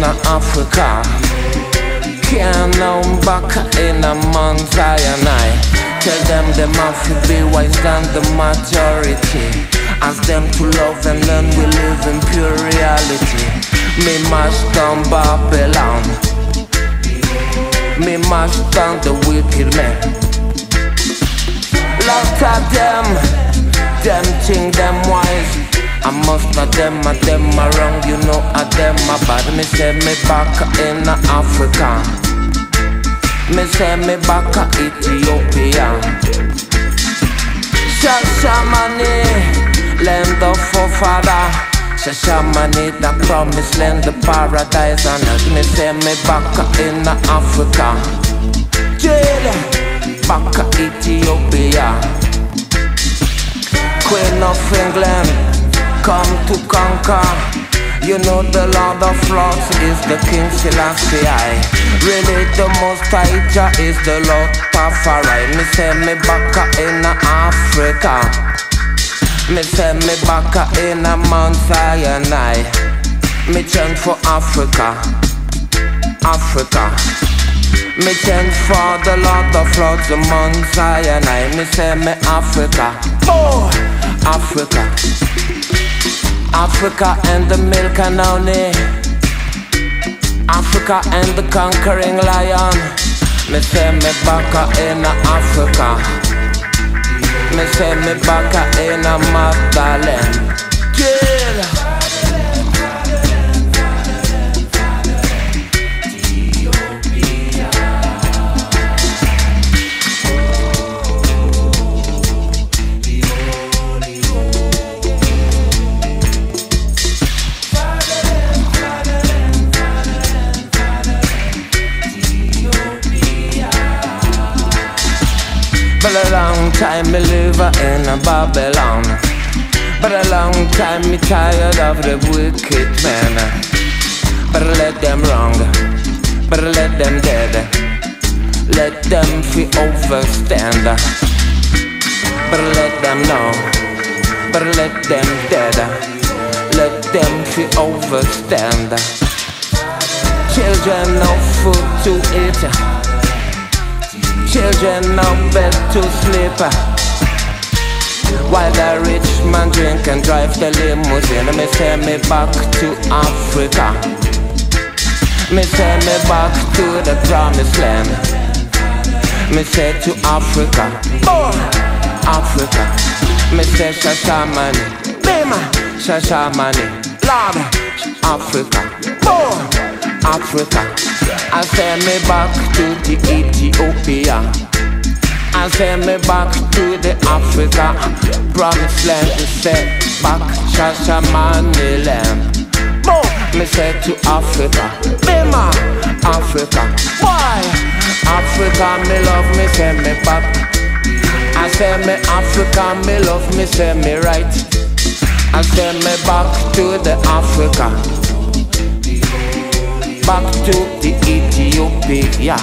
Africa. Can't now back in a Mount Zion. Tell them have to be wise than the majority. Ask them to love and learn we live in pure reality. Me mash down Babylon. Me mash down the wicked men. Lot of them think them wise. I must not them are wrong, you know I them are bad. Me say me back in Africa. Me say me back Ethiopia. Shashamani, land of forefather. Shashamani, the promised land, the paradise on earth. Me say me back in Africa. Jail, back Ethiopia. Queen of England, come to conquer. You know the Lord of Lords is the King Selassie. Really the most high Jah is the Lord Tafari. Me say me back in Africa. Me say me back in Mount Zion. Me chant for Africa, Africa. Me chant for the Lord of Lords, the Mount Zion. Me say me Africa, oh Africa. Africa and the milk and honey. Africa and the conquering lion. Me say me back in Africa. Me say me back in Magdalene. Yeah. But a long time me live in a Babylon. But a long time me tired of the wicked men. But let them wrong, but let them dead. Let them feel overstand. But let them know, but let them dead. Let them feel overstand. Children no food to eat. Children no bed to sleep. While the rich man drink and drive the limousine. Me say me back to Africa. Me say me back to the promised land. Me say to Africa, oh Africa. Me say Shashamani, Bima Shashamani, Lord Africa, oh Africa. I say me back to the Ethiopia. I say me back to the Africa promised land. Me say back Shashamani land. Boom! Me say to Africa, Bima Africa. Why? Africa me love, me say me back. I say me Africa me love, me say me right. I say me back to the Africa. Back to the Ethiopia.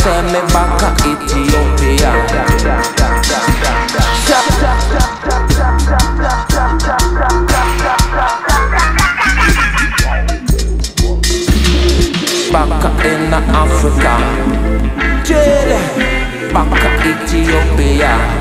say me back a Ethiopia. Back in Africa, back a Ethiopia.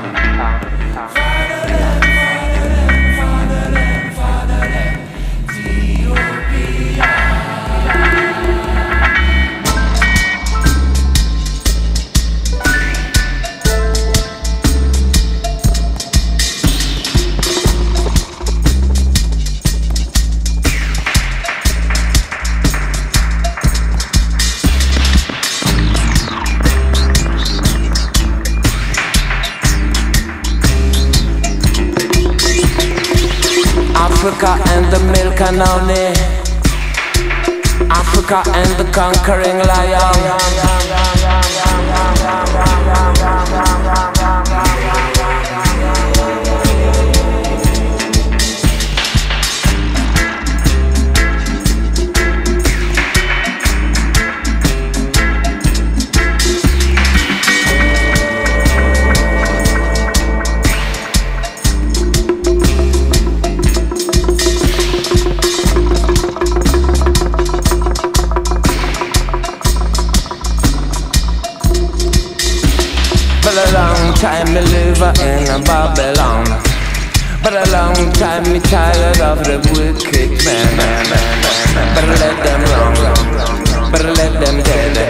Africa and the milk and honey, Africa and the conquering lion. For a long time me live in a Babylon. For a long time me tired of the wicked men. Better let them run, better let them dead.